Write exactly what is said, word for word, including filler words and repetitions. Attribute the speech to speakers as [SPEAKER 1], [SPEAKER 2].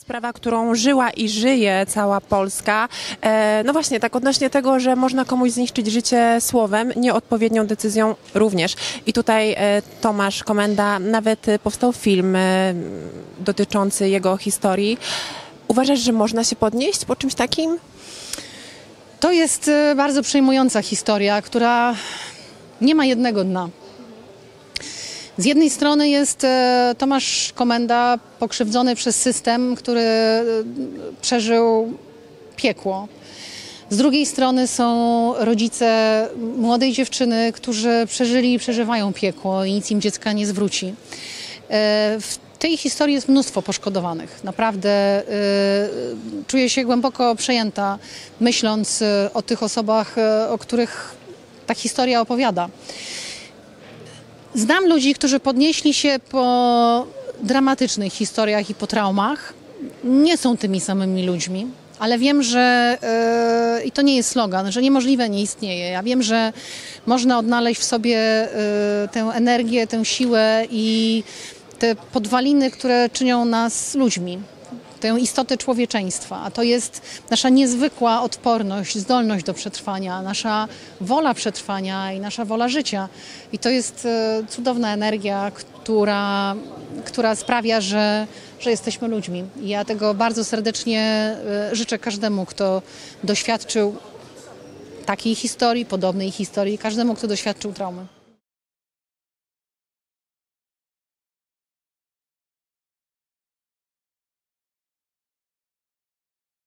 [SPEAKER 1] sprawa, którą żyła i żyje cała Polska. E, no właśnie, tak odnośnie tego, że można komuś zniszczyć życie słowem, nieodpowiednią decyzją również. I tutaj e, Tomasz Komenda, nawet e, powstał film e, dotyczący jego historii. Uważasz, że można się podnieść po czymś takim?
[SPEAKER 2] To jest e, bardzo przejmująca historia, która nie ma jednego dna. Z jednej strony jest e, Tomasz Komenda pokrzywdzony przez system, który e, przeżył piekło. Z drugiej strony są rodzice młodej dziewczyny, którzy przeżyli i przeżywają piekło i nic im dziecka nie zwróci. E, w tej historii jest mnóstwo poszkodowanych. Naprawdę e, czuję się głęboko przejęta, myśląc e, o tych osobach, e, o których ta historia opowiada. Znam ludzi, którzy podnieśli się po dramatycznych historiach i po traumach. Nie są tymi samymi ludźmi, ale wiem, że yy, i to nie jest slogan, że niemożliwe nie istnieje. Ja wiem, że można odnaleźć w sobie yy, tę energię, tę siłę i te podwaliny, które czynią nas ludźmi. Tę istotę człowieczeństwa, a to jest nasza niezwykła odporność, zdolność do przetrwania, nasza wola przetrwania i nasza wola życia. I to jest cudowna energia, która, która sprawia, że, że jesteśmy ludźmi. I ja tego bardzo serdecznie życzę każdemu, kto doświadczył takiej historii, podobnej historii, każdemu, kto doświadczył traumy.